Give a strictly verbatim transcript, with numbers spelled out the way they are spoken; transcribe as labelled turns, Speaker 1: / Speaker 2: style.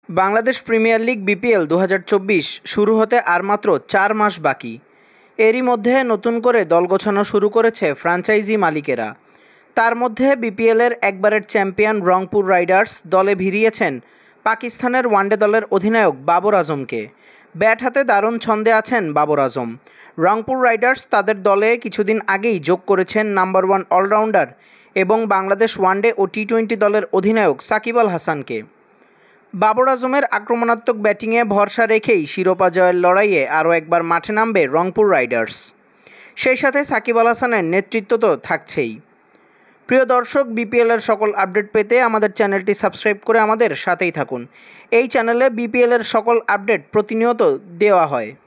Speaker 1: Bangladesh premier league BPL দু হাজার চব্বিশ শুরু হতে আর মাত্র চার মাস বাকি। এরই মধ্যে নতুন করে দল গোছানো শুরু করেছে ফ্র্যাঞ্চাইজি মালিকেরা। তার মধ্যে বিপিএলের একবারের চ্যাম্পিয়ন রংপুর রাইডার্স দলে ভিড়িয়েছেন পাকিস্তানের ওয়ানডে দলের অধিনায়ক বাবর আজমকে। ব্যাট হাতে দারুণ ছন্দে আছেন বাবর আজম। রংপুর রাইডার্স তাদের দলে কিছুদিন আগেই যোগ করেছেন নাম্বার ওয়ান অলরাউন্ডার এবং বাংলাদেশ ওয়ানডে ও টি টোয়েন্টি দলের অধিনায়ক সাকিব আল হাসানকে। বাবর আজমের আক্রমণাত্মক ব্যাটিংয়ে ভরসা রেখেই শিরোপা জয়ের লড়াইয়ে আরও একবার মাঠে নামবে রংপুর রাইডার্স। সেই সাথে সাকিব আল হাসানের নেতৃত্ব তো থাকছেই। প্রিয় দর্শক, বিপিএলের সকল আপডেট পেতে আমাদের চ্যানেলটি সাবস্ক্রাইব করে আমাদের সাথেই থাকুন। এই চ্যানেলে বিপিএলের সকল আপডেট প্রতিনিয়ত দেওয়া হয়।